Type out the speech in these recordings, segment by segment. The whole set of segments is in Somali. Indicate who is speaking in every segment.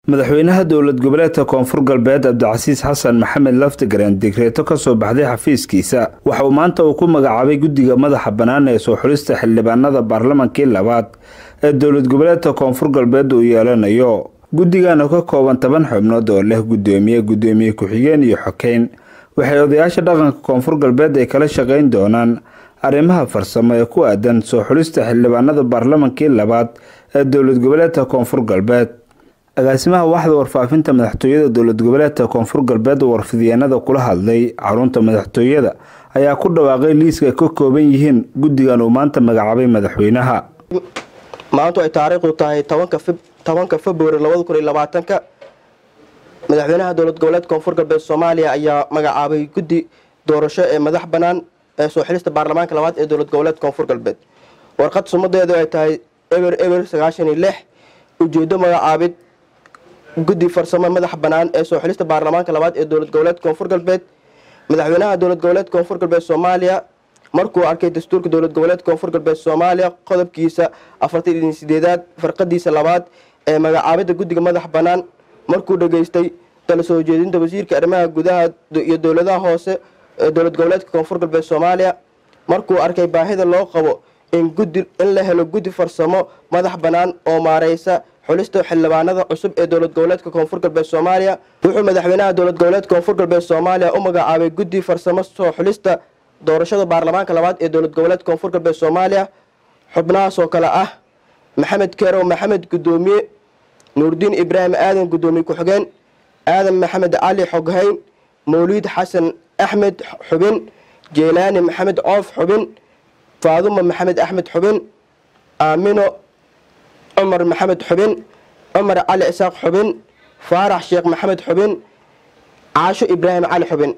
Speaker 1: madaxweynaha dowlad goboleedka koonfur galbeed Cabdicasiis Xasan Maxamed Laftigaran digreeto ka soo baxday xafiiskiisa waxa uu maanta ku magacaabay guddiga madaxa banaan ee soo xulista xildhibaanada baarlamaanka labaad ee dowlad goboleedka koonfur galbeed uu yeelanayo guddigan oo ka kooban 10 xubnood oo leh gudoomiye ku-xigeen iyo xogeyn waxay odayaasha dhaqanka koonfur galbeed ay kala shaqeyn doonaan arrimaha farsamo ee ku aadan soo xulista xildhibaanada baarlamaanka labaad ee dowlad goboleedka koonfur galbeed agaasimaha waaxda warfaafinta madaxtooyada dowlad goboleedka koonfur galbeed warfidiyeenada kula hadlay xarunta madaxtooyada ayaa ku dhawaaqay liiska ka kooban yihiin guddigan uu maanta magacaabay madaxweynaha
Speaker 2: maanta ay taariikhdu tahay 10 February 2020 madaxweynaha dowlad goboleedka koonfur galbeed Soomaaliya ayaa magacaabay guddi doorasho ee madax banaan ee soo xilista baarlamaanka labaad ee dowlad goboleedka koonfur galbeed warqad sumadeedu ay tahay eber 96 ujeedo magacaabid guddi farsamo madax banaan ee soo xilista baarlamaanka labaad ee dowlad goboleedka koonfur galbeed madaxweynaha dowlad goboleedka koonfur galbeed Soomaaliya markuu arkay dastuurka dowlad goboleedka koonfur galbeed Soomaaliya qodobkiisa 48 farqadiisa labaad ee magacaabida guddiga madax banaan markuu dhageystay talo soo jeedinta wasiirka arrimaha gudaha iyo dowladaha hoose ee dowlad goboleedka koonfur galbeed Soomaaliya markuu arkay baahida loo qabo in la helo guddi farsamo madax banaan oo maareysa xulista xildhibaanada cusub ee dowlad goboleedka koonfur galbeed Soomaaliya wuxuu madaxweynaha dowlad goboleedka koonfur galbeed Soomaaliya u magacaabay guddi farsamo soo xulista doorashada baarlamaanka labaad ee dowlad goboleedka koonfur galbeed Soomaaliya xubnahaas oo kala ah Maxamed Kerow Maxamed gudoomiye Nuurdin Ibrahim Aadan gudoomiye ku-xigeen Aadan Maxamed Ali Xoghayn Mawlid Xasan Axmed xubin Jeelaani Maxamed Coof xubin Faaduma Maxamed Axmed xubin Aamino عمر محمد حبين عمر علي إساق حبين فارح شيخ محمد حبين عاشو إبراهيم علي حبين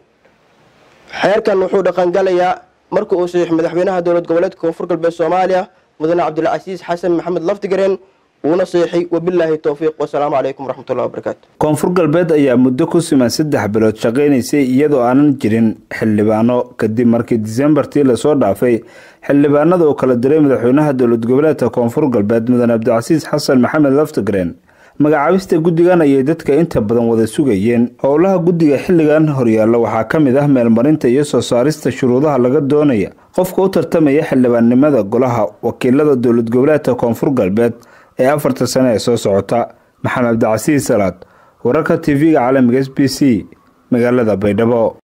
Speaker 2: حيركن وحود قنقليا مركو أصيح مدحوينها دولة قولتك كونفور قلب الصوماليا مدن عبد العزيز حسن محمد لفتقرين ونصيحي وبالله التوفيق والسلام عليكم ورحمة الله وبركاته
Speaker 1: koonfur galbeed ayaa muddo ku siman 3 bilood shaqeynaysay iyadoo aanan jirin xildhibaano kadib markii Decembertii la soo dhaafay xildhibaanada oo kala diray madaxweynaha dowlad goboleedka koonfur galbeed mudan Cabdicasiis Xasan Maxamed Laftigaran magacaabista guddigan ayay dadka inta badan wada sugayeen howlaha guddiga xilligan horyaalla waxaa kamid ah meelmarinta iyo soo saarista shuruudaha laga doonaya qofka u tartamaya xildhibaannimada golaha wakiilada dowlad goboleedka koonfur galbeed ee 4 sano ee soo socota Maxamed Cabdicasiis Salaad wararka TV-ga caalamiga SBC magaalada Baydhabo.